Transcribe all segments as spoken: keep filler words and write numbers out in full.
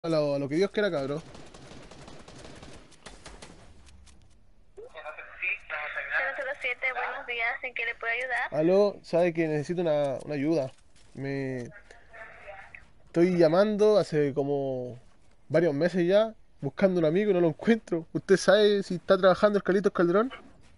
A lo, a lo que Dios quiera, cabrón. cero cero siete, buenos días, ¿en qué le puedo ayudar? Aló, sabe que necesito una, una ayuda. Me estoy llamando hace como varios meses ya, buscando un amigo y no lo encuentro. ¿Usted sabe si está trabajando el Carlitos Calderón?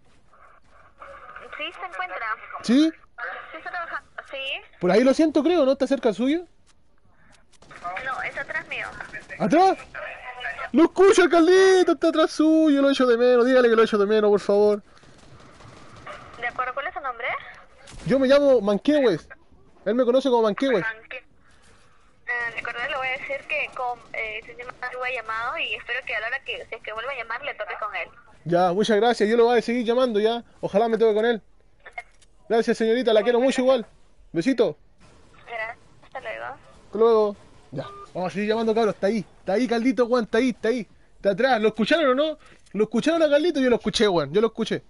Sí, se encuentra. ¿Sí? Sí, está trabajando. Sí. Por ahí lo siento, creo, ¿no? ¿Está cerca suyo? No, está atrás mío. ¿Atrás? ¡Lo escucho, el Carlito! Está atrás suyo, lo echo de menos. Dígale que lo echo de menos, por favor. ¿De acuerdo? ¿Cuál es su nombre? Yo me llamo Manquehue. Él me conoce como Manquehue. Aunque, eh, de acuerdo, le voy a decir que con, eh, su llamado ha llamado y espero que a la hora que, si es que vuelva a llamar, le toque con él. Ya, muchas gracias. Yo lo voy a seguir llamando ya. Ojalá me toque con él. Gracias, señorita. La quiero mucho igual. Besito. Gracias, hasta luego. Hasta luego. Ya. Vamos a seguir llamando, cabros. Está ahí. Está ahí, Caldito, Juan. Está ahí, está ahí. Está atrás. ¿Lo escucharon o no? ¿Lo escucharon a Caldito? Yo lo escuché, Juan. Yo lo escuché.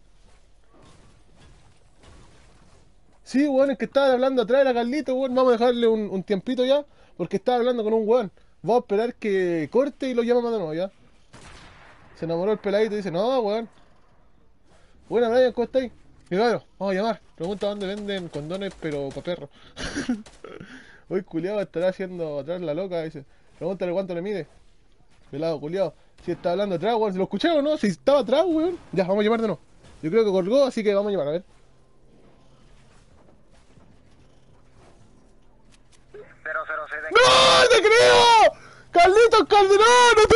Sí, weón, es que estaba hablando atrás de Carlito, weón. Vamos a dejarle un, un tiempito ya. Porque estaba hablando con un weón. Vamos a esperar que corte y lo llamamos de nuevo, ya. Se enamoró el peladito y dice, no, weón. Buena, Brian, ¿cómo estáis? Y claro, vamos a llamar. Pregunta dónde venden condones, pero para perros. Hoy culiado estará haciendo atrás la loca, dice. Pregúntale cuánto le mide. Pelado, culiado. Si está hablando atrás, weón. ¿Se lo escucharon o no? Si estaba atrás, weón. Ya, vamos a llamar de nuevo. Yo creo que colgó, así que vamos a llamar, a ver. cero cero siete. ¡No! ¡No te creo! ¡Carlitos Calderón! ¡No te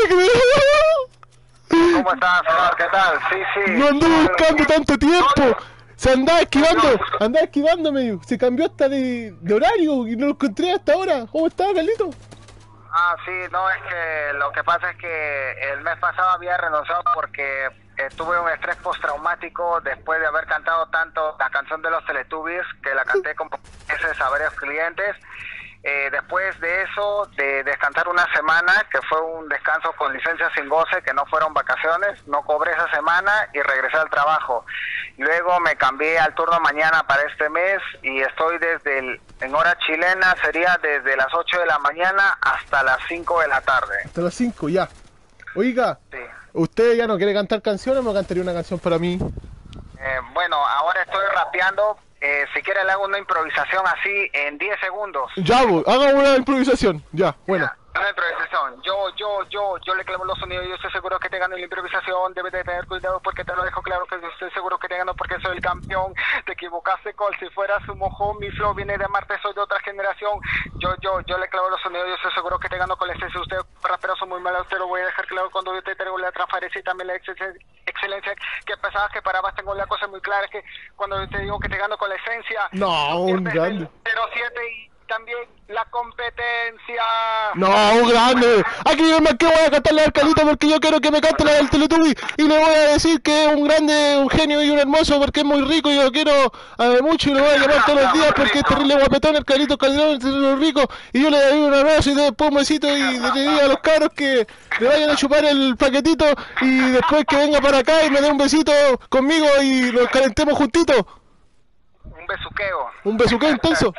creo! ¿Cómo estás, señor? ¿Qué tal? Sí, sí. No anduve buscando tanto tiempo. Se andaba esquivando, andaba esquivándome. Se cambió hasta de, de horario y no lo encontré hasta ahora. ¿Cómo está, Carlito? Ah, sí, no, es que lo que pasa es que el mes pasado había renunciado porque eh, tuve un estrés postraumático después de haber cantado tanto la canción de los Teletubbies, que la canté con veces a varios clientes. Eh, después de eso, de descansar una semana, que fue un descanso con licencia sin goce, que no fueron vacaciones, no cobré esa semana y regresé al trabajo. Luego me cambié al turno mañana para este mes y estoy desde, el, en hora chilena, sería desde las ocho de la mañana hasta las cinco de la tarde. Hasta las cinco, ya. Oiga, Sí. ¿usted ya no quiere cantar canciones o me cantaría una canción para mí? Eh, bueno, ahora estoy rapeando. Eh, si quiere le hago una improvisación así en diez segundos. Ya, voy, haga una improvisación. Ya, bueno. Ya, una improvisación. Yo, yo, yo, yo le clavo los sonidos. Yo estoy seguro que te gano en la improvisación. Debes de tener cuidado porque te lo dejo claro que yo estoy seguro que te gano porque soy el campeón. Te equivocaste, Col. Si fueras un mojón, mi flow viene de Marte, soy de otra generación. Yo, yo, yo le clavo los sonidos. Yo estoy seguro que te gano con la esencia. Usted, raperos, son muy malos. Te lo voy a dejar claro cuando yo te traigo la transparencia y también la excelencia. excelencia que pensabas que parabas. Tengo la cosa muy clara, es que cuando yo te digo que te gano con la esencia, No, un grande. cero siete y también la competencia. No, un grande. Aquí yo me que voy a cantarle al Carlito porque yo quiero que me cante la del Teletubby y le voy a decir que es un grande, un genio y un hermoso porque es muy rico y yo lo quiero a ver mucho y lo voy a llamar todos los días porque es terrible guapetón el Carlito Calderón, es terrible rico y yo le doy un abrazo y después un besito y le digo a los caros que le vayan a chupar el paquetito y después que venga para acá y me dé un besito conmigo y nos calentemos juntitos. Un besuqueo. Un besuqueo intenso.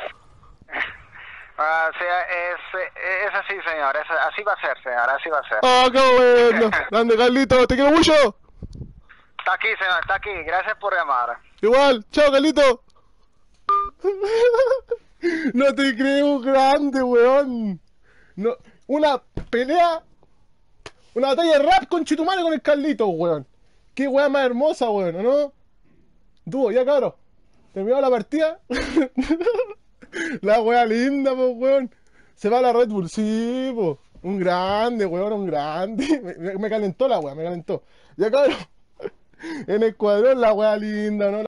Ah, sí, es, es así, señor, es, así va a ser, señor, así va a ser. Ah, qué bueno. Grande Carlito, te quiero mucho. Está aquí, señor, está aquí, gracias por llamar. Igual, chao Carlito. No te creo grande, weón. No, una pelea, una batalla de rap con Chitumare con el Carlito, weón. Qué weón más hermosa, weón, ¿o no? Dúo, ya cabros. Terminó la partida. La wea linda, pues, weón. Se va a la Red Bull, sí, pues. Un grande, weón, un grande. Me, me- me calentó la wea, me calentó. Ya cabrón. En el cuadrón la wea linda, ¿no?